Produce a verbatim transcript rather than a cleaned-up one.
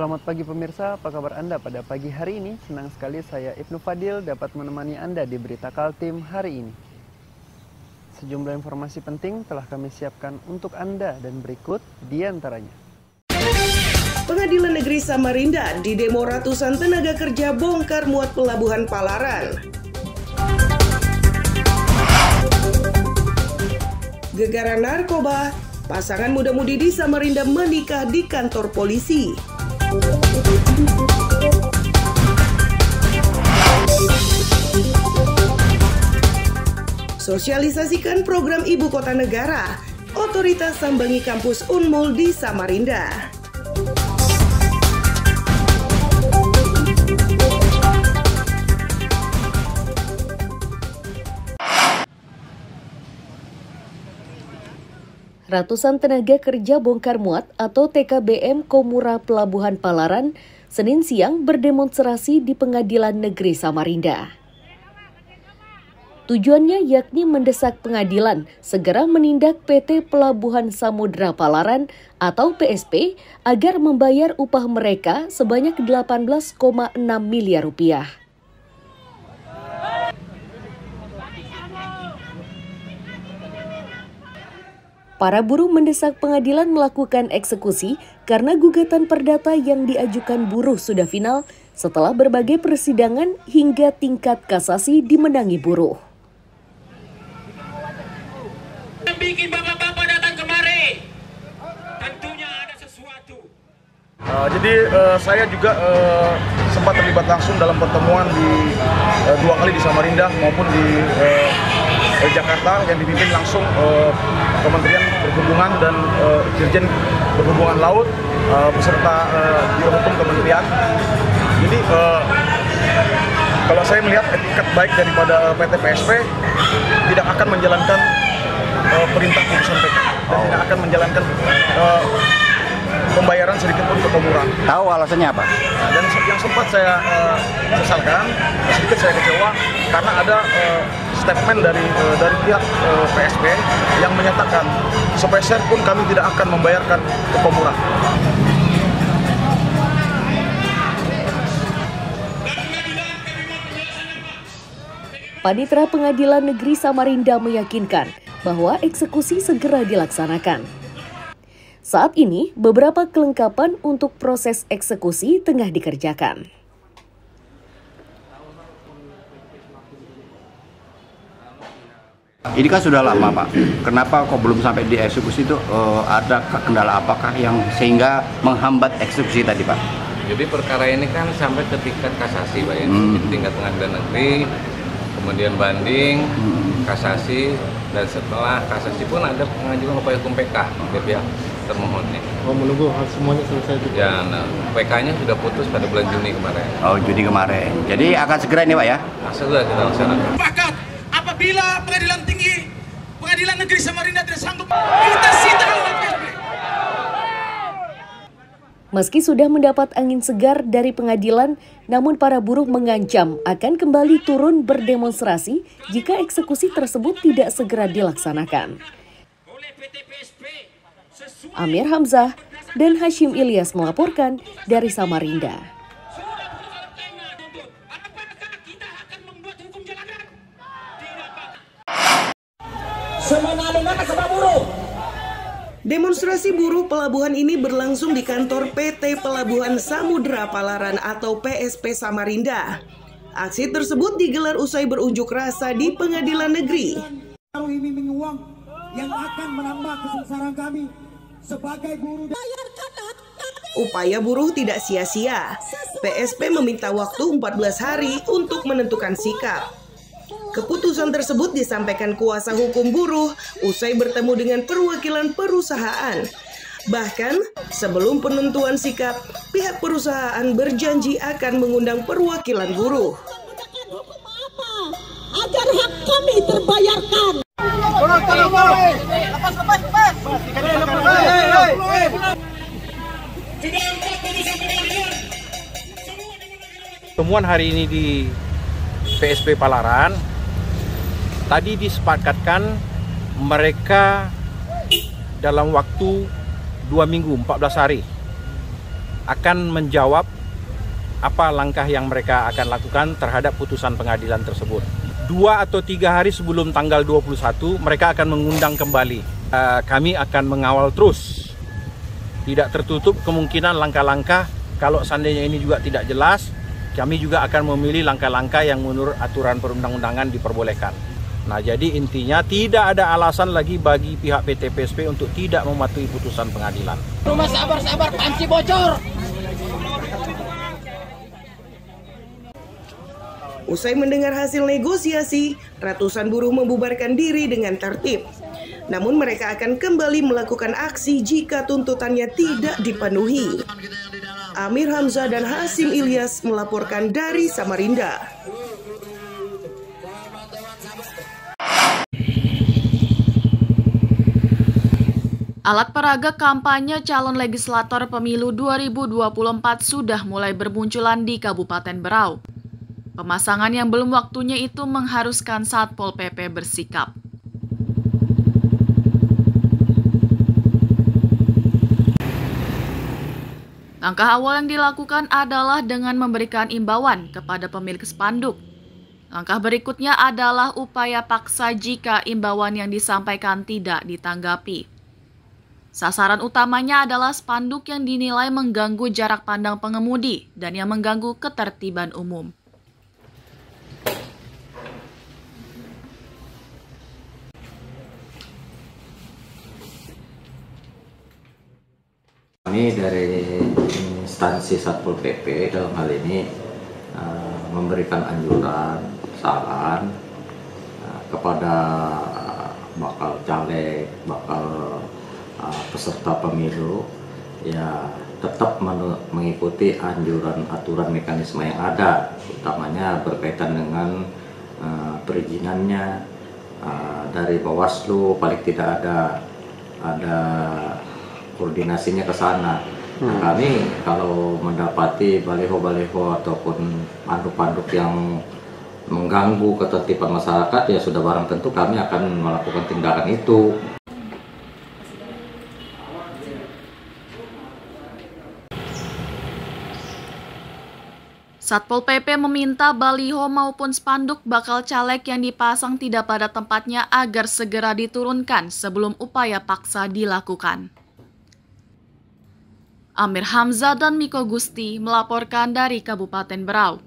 Selamat pagi pemirsa, apa kabar Anda pada pagi hari ini? Senang sekali saya Ibnu Fadil dapat menemani Anda di Berita Kaltim hari ini. Sejumlah informasi penting telah kami siapkan untuk Anda dan berikut di antaranya. Pengadilan Negeri Samarinda didemo ratusan tenaga kerja bongkar muat pelabuhan Palaran. Gegara narkoba, pasangan muda-mudi di Samarinda menikah di kantor polisi. Sosialisasikan program Ibu Kota Negara, otoritas sambangi kampus Unmul di Samarinda. Ratusan tenaga kerja bongkar muat atau T K B M Komura Pelabuhan Palaran Senin siang berdemonstrasi di Pengadilan Negeri Samarinda. Tujuannya yakni mendesak pengadilan segera menindak P T Pelabuhan Samudra Palaran atau P S P agar membayar upah mereka sebanyak delapan belas koma enam miliar rupiah. Para buruh mendesak pengadilan melakukan eksekusi karena gugatan perdata yang diajukan buruh sudah final setelah berbagai persidangan hingga tingkat kasasi dimenangi buruh. Bikin bapak-bapak datang kemari, tentunya ada sesuatu. Uh, jadi uh, saya juga uh, sempat terlibat langsung dalam pertemuan di uh, dua kali di Samarinda maupun di uh, Jakarta yang dipimpin langsung uh, Kementerian Perhubungan dan uh, Dirjen Perhubungan Laut uh, beserta uh, Biro Hukum Kementerian. Jadi uh, kalau saya melihat etikat baik daripada P T P S P tidak akan menjalankan uh, perintah putusan P K dan oh. tidak akan menjalankan uh, pembayaran sedikit pun ke Komura. Tahu alasannya apa? Nah, dan yang sempat saya uh, sesalkan, sedikit saya kecewa karena ada uh, statement dari uh, dari pihak uh, P S P yang menyatakan sepeser pun kami tidak akan membayarkan ke Komura. Panitera Pengadilan Negeri Samarinda meyakinkan bahwa eksekusi segera dilaksanakan. Saat ini, beberapa kelengkapan untuk proses eksekusi tengah dikerjakan. Ini kan sudah lama, Pak. Kenapa kok belum sampai dieksekusi itu? Uh, ada kendala apakah yang sehingga menghambat eksekusi tadi, Pak? Jadi perkara ini kan sampai ke tingkat kasasi, Pak, ya. Hmm. Di tingkat pengadilan negeri, kemudian banding, hmm. kasasi, dan setelah kasasi pun ada pengajuan upaya hukum P K ke pihak termohonnya. Oh, menunggu semuanya selesai itu? Ya, nah, P K-nya sudah putus pada bulan Juni kemarin. Oh, Juni kemarin. Jadi akan segera ini, Pak, ya? Nah, segera kita laksanakan. Sepakat apabila pengadilan tinggi, pengadilan negeri Samarinda tidak sanggup, kita sita oleh P S P. Meski sudah mendapat angin segar dari pengadilan, namun para buruh mengancam akan kembali turun berdemonstrasi jika eksekusi tersebut tidak segera dilaksanakan. Amir Hamzah dan Hashim Ilyas melaporkan dari Samarinda. Demonstrasi buruh pelabuhan ini berlangsung di kantor P T Pelabuhan Samudra Palaran atau P S P Samarinda. Aksi tersebut digelar usai berunjuk rasa di pengadilan negeri. Iming-iming uang yang akan menambah kesengsaraan kami sebagai buruh. Upaya buruh tidak sia-sia. P S P meminta waktu empat belas hari untuk menentukan sikap. Keputusan tersebut disampaikan kuasa hukum buruh usai bertemu dengan perwakilan perusahaan. Bahkan sebelum penentuan sikap, pihak perusahaan berjanji akan mengundang perwakilan buruh. Agar hak kami terbayarkan. Temuan hari ini di P S P Palaran tadi disepakatkan mereka dalam waktu dua minggu, empat belas hari akan menjawab apa langkah yang mereka akan lakukan terhadap putusan pengadilan tersebut. Dua atau tiga hari sebelum tanggal dua puluh satu, mereka akan mengundang kembali. Uh, kami akan mengawal terus. Tidak tertutup kemungkinan langkah-langkah, kalau seandainya ini juga tidak jelas, kami juga akan memilih langkah-langkah yang menurut aturan perundang-undangan diperbolehkan. Nah, jadi intinya tidak ada alasan lagi bagi pihak P T P S P untuk tidak mematuhi putusan pengadilan. Rumah sabar-sabar, panci bocor. Usai mendengar hasil negosiasi, ratusan buruh membubarkan diri dengan tertib. Namun mereka akan kembali melakukan aksi jika tuntutannya tidak dipenuhi. Amir Hamzah dan Hasim Ilyas melaporkan dari Samarinda. Alat peraga kampanye calon legislator pemilu dua ribu dua puluh empat sudah mulai bermunculan di Kabupaten Berau. Pemasangan yang belum waktunya itu mengharuskan Satpol P P bersikap. Langkah awal yang dilakukan adalah dengan memberikan imbauan kepada pemilik spanduk. Langkah berikutnya adalah upaya paksa jika imbauan yang disampaikan tidak ditanggapi. Sasaran utamanya adalah spanduk yang dinilai mengganggu jarak pandang pengemudi dan yang mengganggu ketertiban umum. Kami dari instansi Satpol P P dalam hal ini uh, memberikan anjuran, saran uh, kepada bakal caleg, bakal uh, peserta pemilu, ya tetap mengikuti anjuran aturan mekanisme yang ada, utamanya berkaitan dengan uh, perizinannya uh, dari Bawaslu, paling tidak ada ada koordinasinya ke sana. Nah, hmm. kami kalau mendapati baliho-baliho ataupun panduk-panduk yang mengganggu ketertiban masyarakat, ya sudah barang tentu kami akan melakukan tindakan itu. Satpol P P meminta baliho maupun spanduk bakal caleg yang dipasang tidak pada tempatnya agar segera diturunkan sebelum upaya paksa dilakukan. Amir Hamzah dan Miko Gusti melaporkan dari Kabupaten Berau.